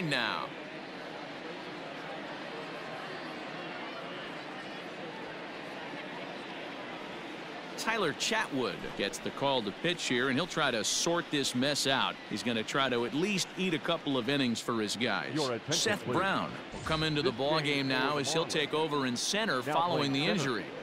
line now. Tyler Chatwood gets the call to pitch here, and he'll try to sort this mess out. He's going to try to at least eat a couple of innings for his guys. Seth Brown will come into the ball game now as he'll take over in center following the injury.